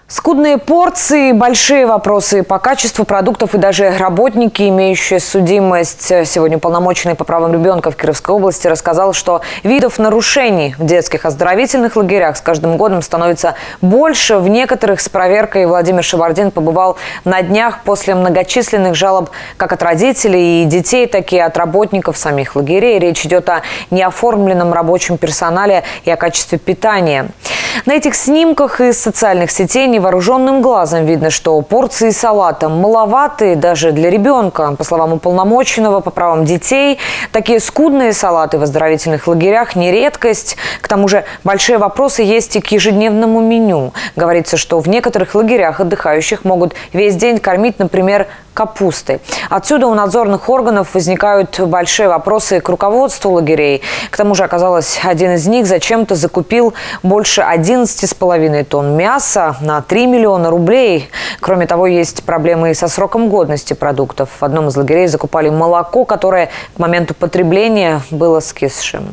Скудные порции, большие вопросы по качеству продуктов и даже работники, имеющие судимость. Сегодня уполномоченный по правам ребенка в Кировской области рассказал, что видов нарушений в детских оздоровительных лагерях с каждым годом становится больше. В некоторых с проверкой Владимир Шевардин побывал на днях после многочисленных жалоб как от родителей и детей, так и от работников самих лагерей. Речь идет о неоформленном рабочем персонале и о качестве питания. На этих снимках из социальных сетей невооруженным глазом видно, что порции салата маловаты даже для ребенка. По словам уполномоченного по правам детей, такие скудные салаты в оздоровительных лагерях не редкость. К тому же большие вопросы есть и к ежедневному меню. Говорится, что в некоторых лагерях отдыхающих могут весь день кормить, например, капустой. Отсюда у надзорных органов возникают большие вопросы к руководству лагерей. К тому же, оказалось, один из них зачем-то закупил больше 11,5 тонн мяса на 3 миллиона рублей. Кроме того, есть проблемы и со сроком годности продуктов. В одном из лагерей закупали молоко, которое к моменту потребления было скисшим.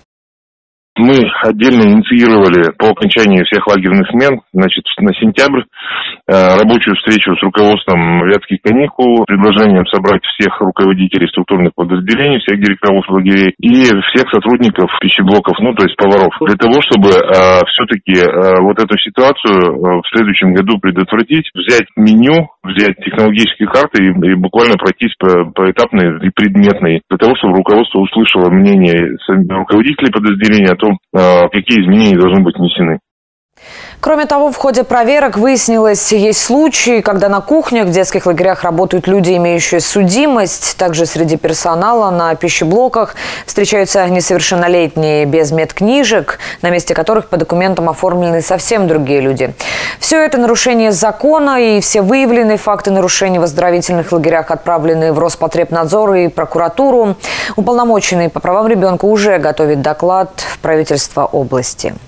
Мы отдельно инициировали по окончании всех лагерных смен, на сентябрь, рабочую встречу с руководством вятских каникул, предложением собрать всех руководителей структурных подразделений, всех директоров лагерей и всех сотрудников пищеблоков, то есть поваров, для того, чтобы все-таки вот эту ситуацию в следующем году предотвратить, взять меню, взять технологические карты и буквально пройтись поэтапно и предметно, для того, чтобы руководство услышало мнение руководителей подразделений о том, какие изменения должны быть внесены. Кроме того, в ходе проверок выяснилось, есть случаи, когда на кухнях в детских лагерях работают люди, имеющие судимость. Также среди персонала на пищеблоках встречаются несовершеннолетние без медкнижек, на месте которых по документам оформлены совсем другие люди. Все это нарушение закона, и все выявленные факты нарушений в оздоровительных лагерях отправлены в Роспотребнадзор и прокуратуру. Уполномоченный по правам ребенка уже готовит доклад в правительство области.